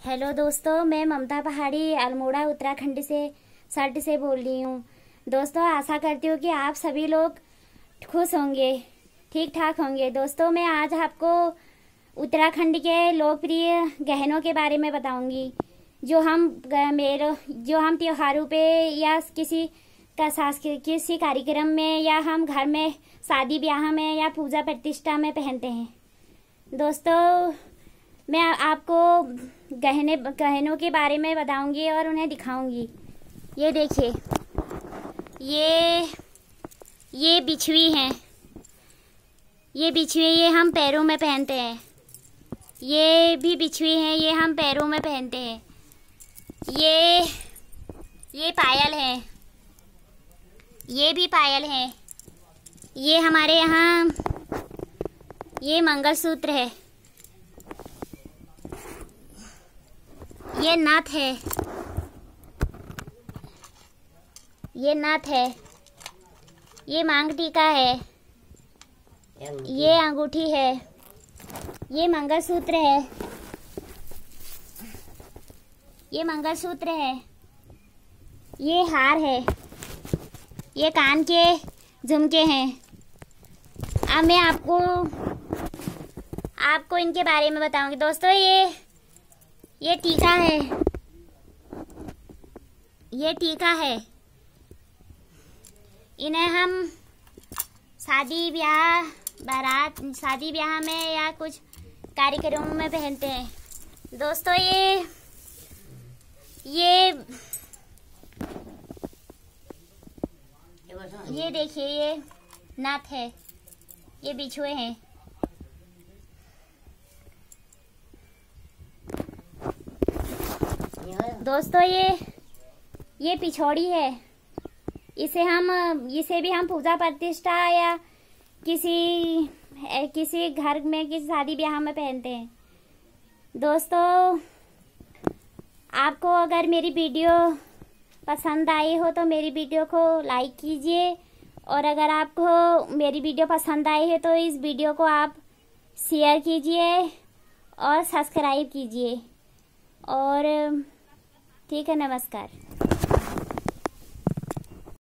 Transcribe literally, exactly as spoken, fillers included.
Hello दोस्तों, मैं ममता पहाड़ी अल्मोड़ा उत्तराखंड से सर्ट से बोल रही हूँ। दोस्तों, आशा करती हूँ कि आप सभी लोग खुश होंगे, ठीक ठाक होंगे। दोस्तों, मैं आज आपको उत्तराखंड के लोकप्रिय गहनों के बारे में बताऊंगी, जो हम मेरे जो हम त्योहारों पे या किसी का सांस्कृतिक किसी कार्यक्रम में या हम घर में शादी ब्याह में या पूजा प्रतिष्ठा में पहनते हैं। दोस्तों, मैं आपको गहने गहनों के बारे में बताऊंगी और उन्हें दिखाऊंगी। ये देखिए, ये ये बिछुई हैं। ये बिछुई ये हम पैरों में पहनते हैं। ये भी बिछुई हैं, ये हम पैरों में पहनते हैं। ये ये पायल है, ये भी पायल है। ये हमारे यहाँ ये मंगलसूत्र है। ये नथ है, ये नथ है। ये मांग टीका है, ये अंगूठी है। ये मंगलसूत्र है, ये मंगलसूत्र है। ये हार है, ये कान के झुमके हैं। अब मैं आपको आपको इनके बारे में बताऊंगी। दोस्तों, ये ये टीका है, ये टीका है। इन्हें हम शादी ब्याह बारात शादी ब्याह में या कुछ कार्यक्रमों में पहनते हैं। दोस्तों, ये ये ये देखिए, ये नथ है, ये बिछुए हैं। दोस्तों, ये ये पिछौड़ी है। इसे हम इसे भी हम पूजा प्रतिष्ठा या किसी किसी घर में किसी शादी ब्याह में पहनते हैं। दोस्तों, आपको अगर मेरी वीडियो पसंद आई हो तो मेरी वीडियो को लाइक कीजिए, और अगर आपको मेरी वीडियो पसंद आई है तो इस वीडियो को आप शेयर कीजिए और सब्सक्राइब कीजिए। और ठीक है, नमस्कार।